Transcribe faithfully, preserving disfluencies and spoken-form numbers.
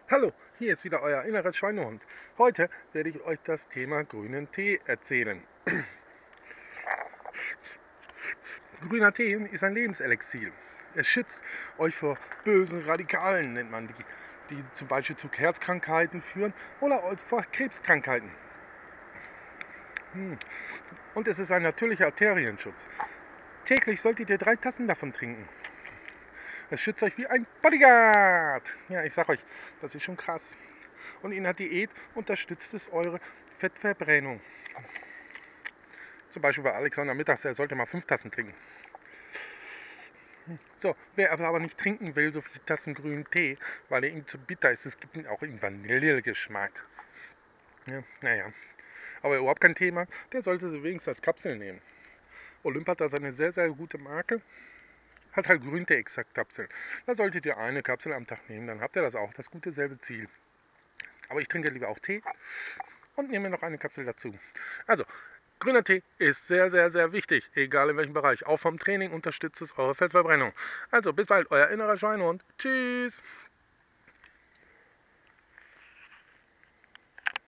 Hallo, hier ist wieder euer innerer Schweinehund. Heute werde ich euch das Thema grünen Tee erzählen. Grüner Tee ist ein Lebenselixier. Es schützt euch vor bösen Radikalen, nennt man die, die zum Beispiel zu Herzkrankheiten führen oder vor Krebskrankheiten. Hm. Und es ist ein natürlicher Arterienschutz. Täglich solltet ihr drei Tassen davon trinken. Es schützt euch wie ein Bodyguard. Ja, ich sag euch, das ist schon krass. Und in der Diät unterstützt es eure Fettverbrennung. Zum Beispiel bei Alexander Mittags, er sollte mal fünf Tassen trinken. So, wer aber nicht trinken will, so viele Tassen grünen Tee, weil er ihm zu bitter ist, es gibt ihn auch in Vanillegeschmack. Ja, naja, aber überhaupt kein Thema, der sollte sie wenigstens als Kapsel nehmen. Olymp hat da seine sehr, sehr gute Marke. Hat halt Grüntee-Extrakt-Kapseln. Da solltet ihr eine Kapsel am Tag nehmen, dann habt ihr das auch, das gute selbe Ziel. Aber ich trinke lieber auch Tee und nehme noch eine Kapsel dazu. Also, grüner Tee ist sehr, sehr, sehr wichtig, egal in welchem Bereich. Auch vom Training unterstützt es eure Fettverbrennung. Also, bis bald, euer innerer Schweinehund. Tschüss.